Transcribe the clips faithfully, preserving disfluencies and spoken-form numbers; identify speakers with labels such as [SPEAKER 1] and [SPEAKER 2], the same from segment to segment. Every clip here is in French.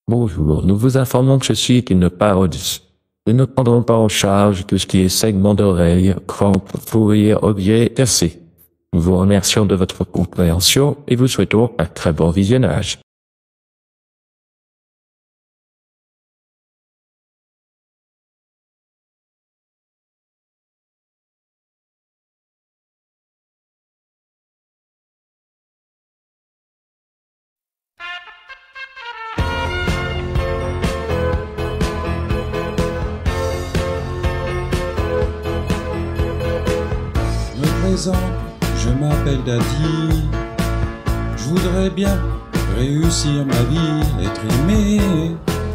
[SPEAKER 1] Bonjour, nous vous informons que ceci est une parodie. Nous ne prendrons pas en charge tout ce qui est segment d'oreille, crampe, fourrier, objet, tercé. Nous vous remercions de votre compréhension et vous souhaitons un très bon visionnage.
[SPEAKER 2] Je me présente, je m'appelle Daddy. Je voudrais bien réussir ma vie, être aimé,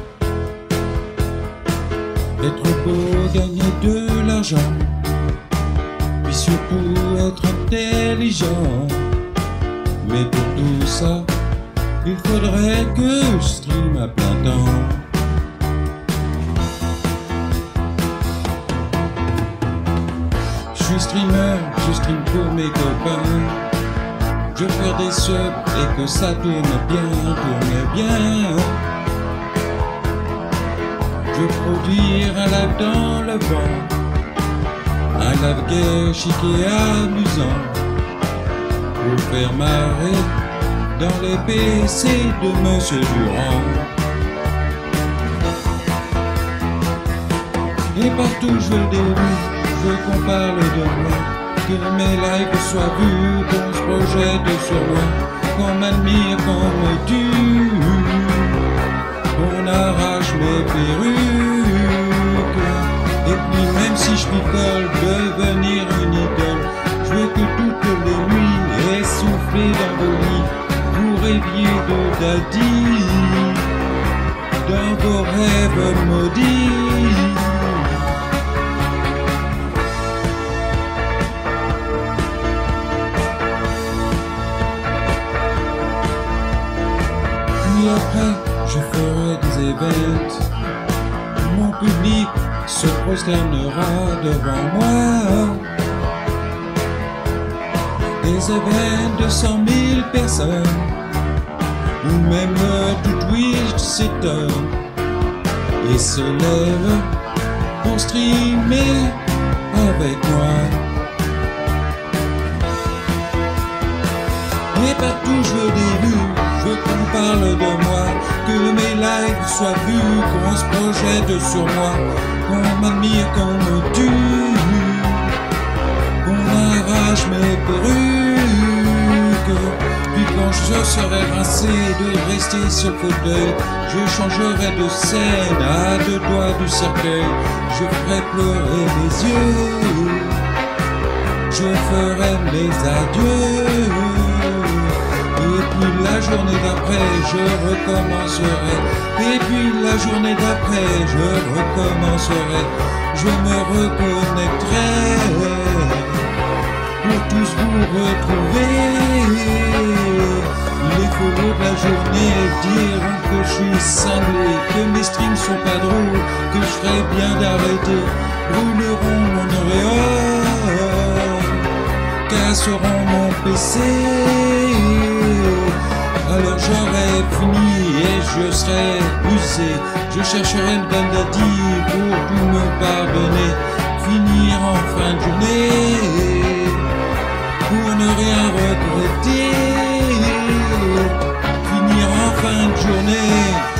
[SPEAKER 2] être beau, gagner de l'argent, puis surtout être intelligent. Mais pour tout ça, il faudrait que je stream à plein temps. Je suis streamer, je stream pour mes copains. Je veux faire des subs et que ça tourne bien, tourne bien. Je veux produire un live dans le vent, un live gay, chic et amusant, pour faire marrer dans les P C de Monsieur Durand. Et partout je veux le début, je veux qu'on parle de moi, que mes lives soient vus, qu'on se projette sur moi, qu'on m'admire, qu'on me tue, qu'on arrache mes perruques. Et puis même si je picole, devenir une idole, je veux que toutes les nuits essouffler dans vos lits, vous rêviez de Daddy, dans vos rêves maudits. Puis après, je ferai des événements. Mon public se prosternera devant moi. Des événements de cent mille personnes, ou même tout Twitch s'étonne et se lève pour streamer avec moi. Et partout je veux des vues, je veux qu'on parle de moi, que mes lives soient vus, qu'on se projette sur moi, qu'on m'admire, qu'on me tue, qu'on arrache mes perruques. Puis quand je serai rincé de rester sur le fauteuil, je changerai de scène à deux doigts du cercueil. Je ferai pleurer mes yeux, je ferai mes adieux. Et puis la journée d'après, je recommencerai. Et puis la journée d'après, je recommencerai. Je me reconnecterai pour tous vous retrouver. Les follow de la journée diront que je suis cinglé, que mes streams sont pas drôles, que je ferais bien d'arrêter, brûleront mon auréole, casseront mon P C. Alors j'aurai fini et je serai usé. Je chercherai le Daddy pour tout me pardonner. Finir en fin de journée pour ne rien regretter. Finir en fin de journée